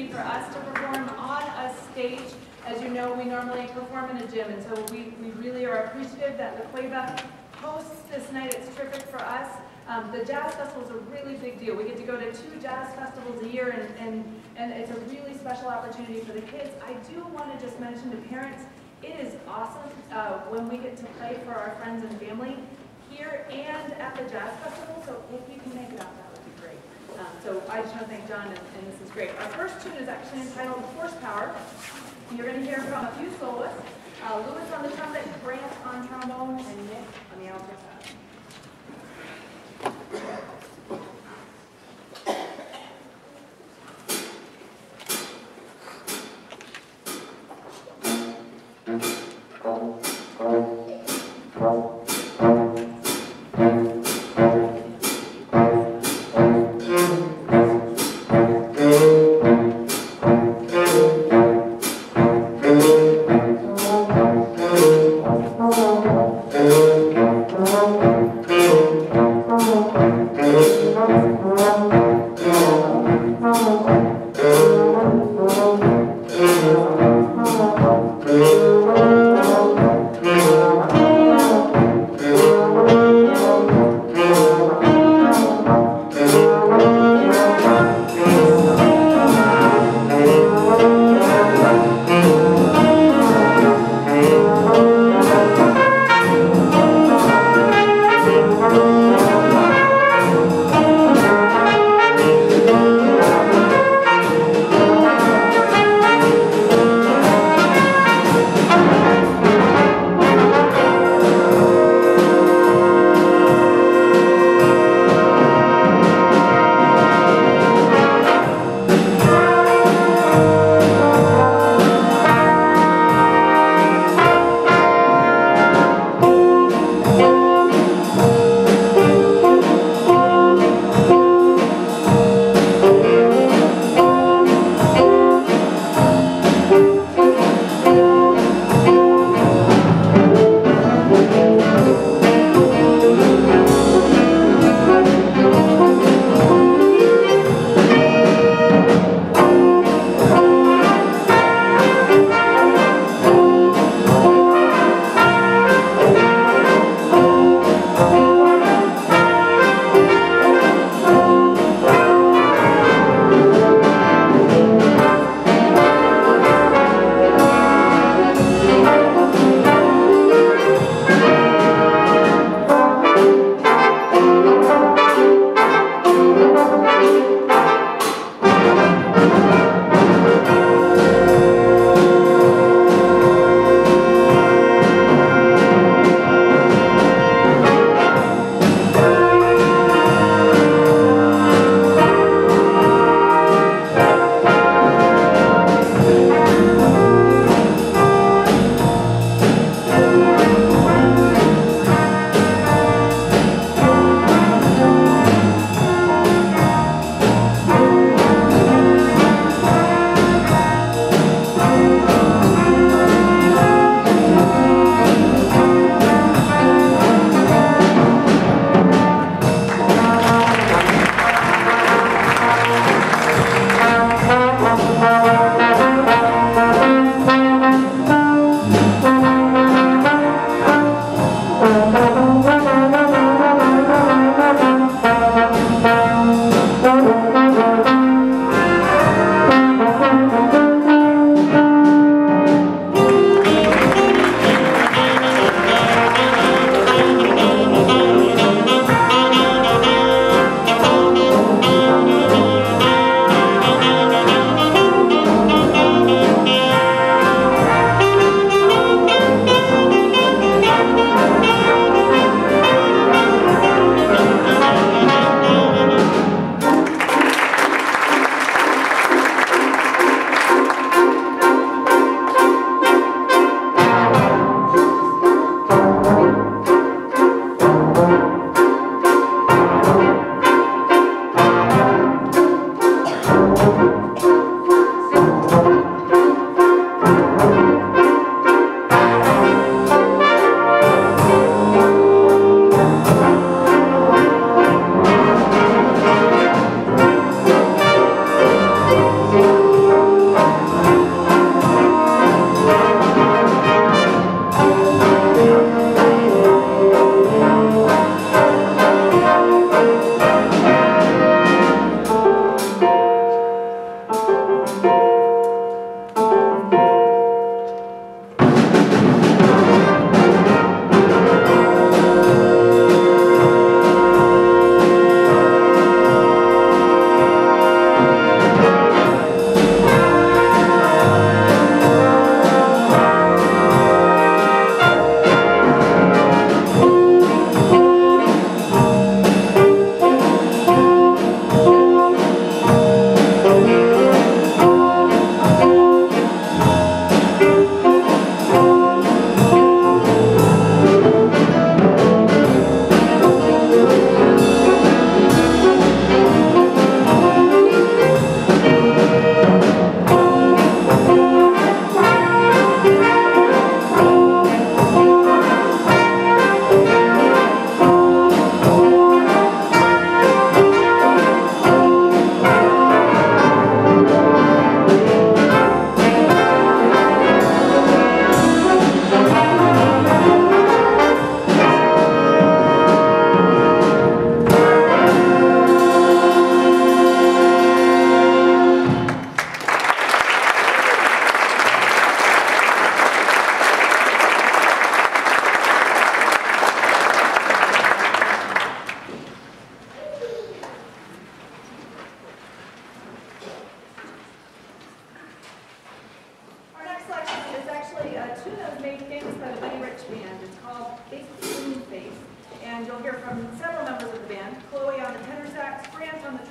opportunity for us to perform on a stage. As you know, we normally perform in a gym, and so we really are appreciative that La Cueva hosts this night. It's terrific for us. The Jazz Festival is a really big deal. We get to go to 2 jazz festivals a year, and it's a really special opportunity for the kids. I do want to just mention to parents, it is awesome when we get to play for our friends and family here and at the Jazz Festival, so if you can make it out, that would be great. So I just want to thank John, and this is great. Our first tune is actually entitled Horsepower. You're going to hear from a few soloists. Louis on the trumpet, Grant on trombone, and Nick on the alto sax.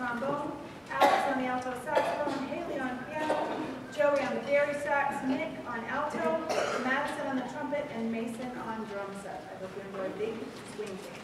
trombone, Alex on the alto saxophone, Haley on piano, Joey on the dairy sax, Nick on alto, Madison on the trumpet, and Mason on drum set. I hope you enjoy Big Swing Things.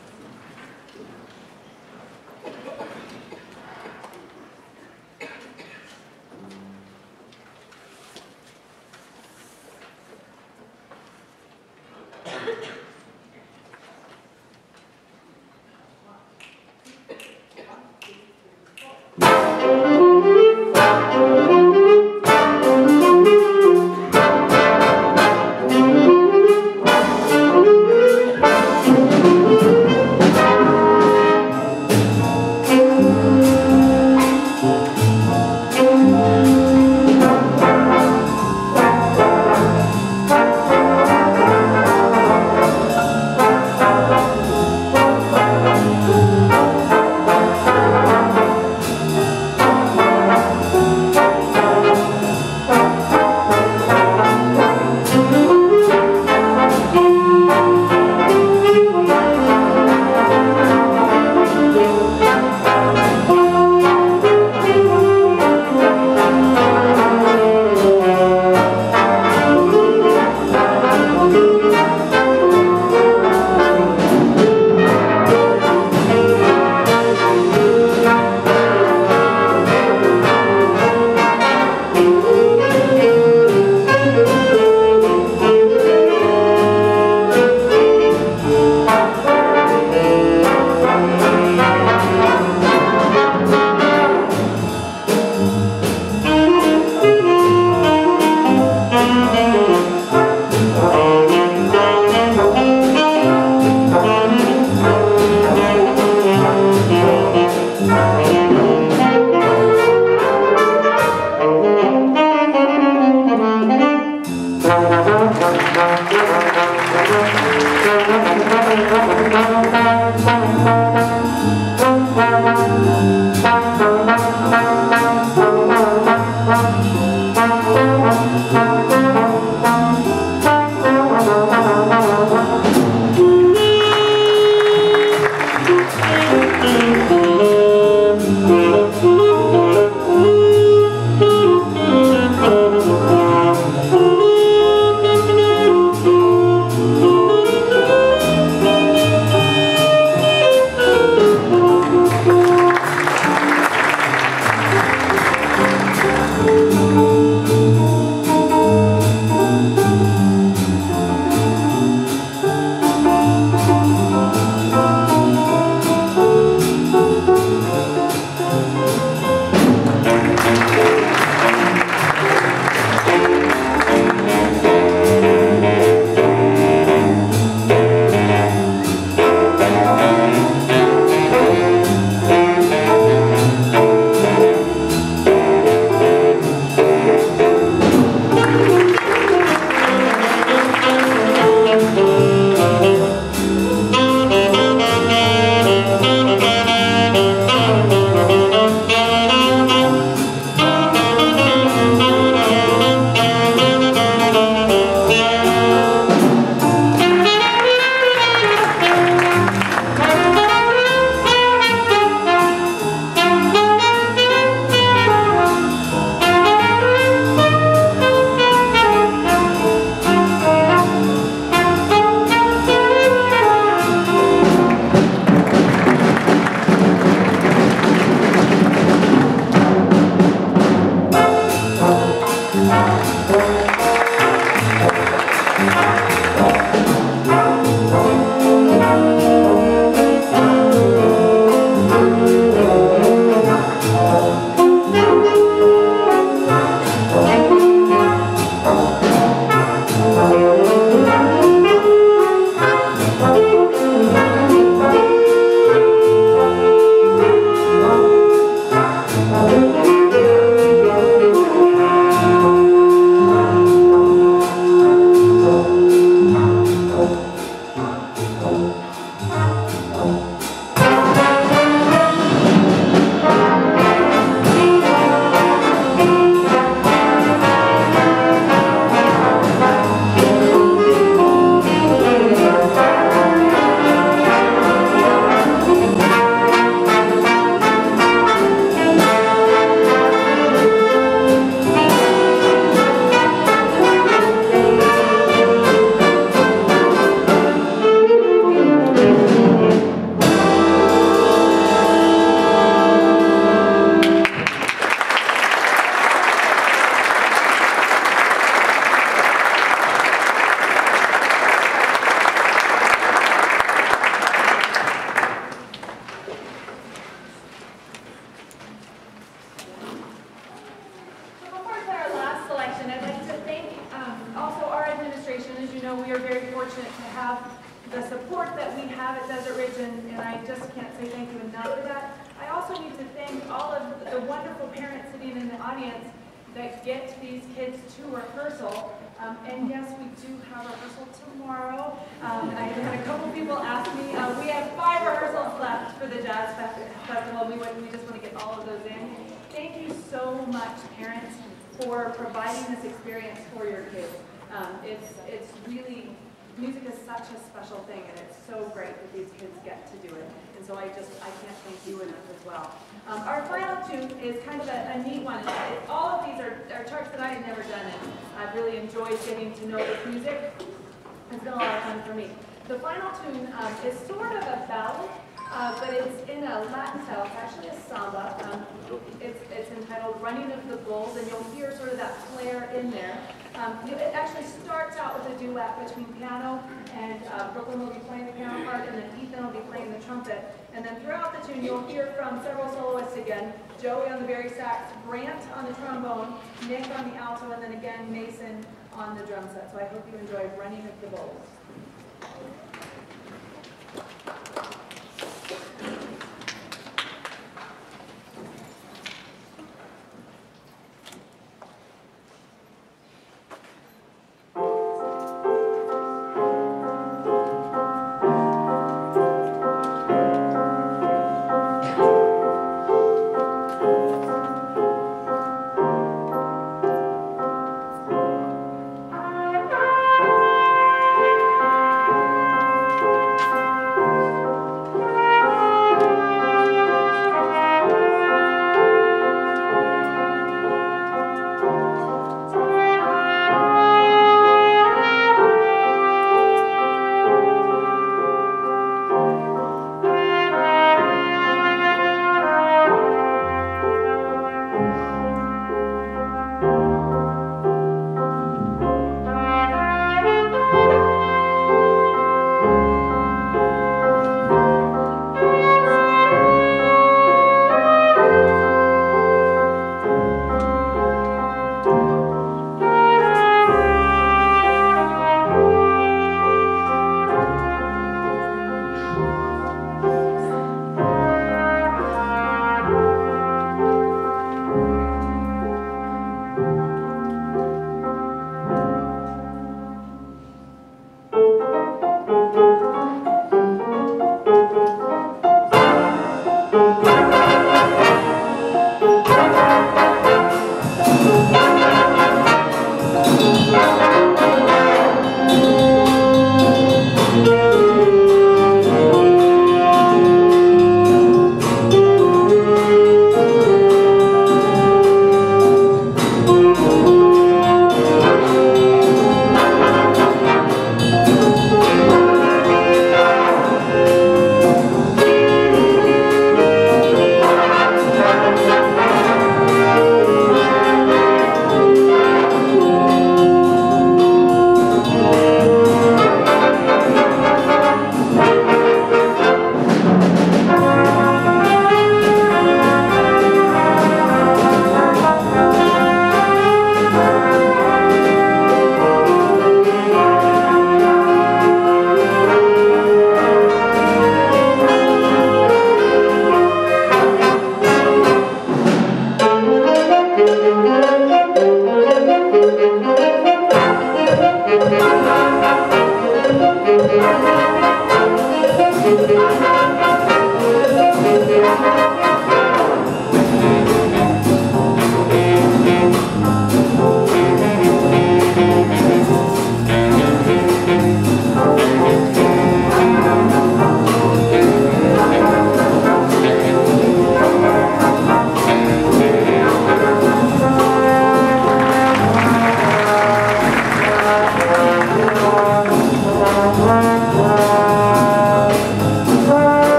fortunate to have the support that we have at Desert Ridge, and I just can't say thank you enough for that. I also need to thank all of the wonderful parents sitting in the audience that get these kids to rehearsal. And yes, we do have rehearsal tomorrow. I had a couple people ask me, we have 5 rehearsals left for the Jazz Festival. We just want to get all of those in. Thank you so much, parents, for providing this experience for your kids. It's really, music is such a special thing, and it's so great that these kids get to do it. And so I can't thank you enough as well. Our final tune is kind of a neat one. All of these are charts that I had never done, and I've really enjoyed getting to know this music. It's been a lot of fun for me. The final tune is sort of a ballad, but it's in a Latin style. It's actually a samba. It's entitled Running of the Bulls, and you'll hear sort of that flair in there. It actually starts out with a duet between piano, and Brooklyn will be playing the piano part, and then Ethan will be playing the trumpet. And then throughout the tune, you'll hear from several soloists again. Joey on the bari sax, Brant on the trombone, Nick on the alto, and then again Mason on the drum set. So I hope you enjoy Running of the Bulls.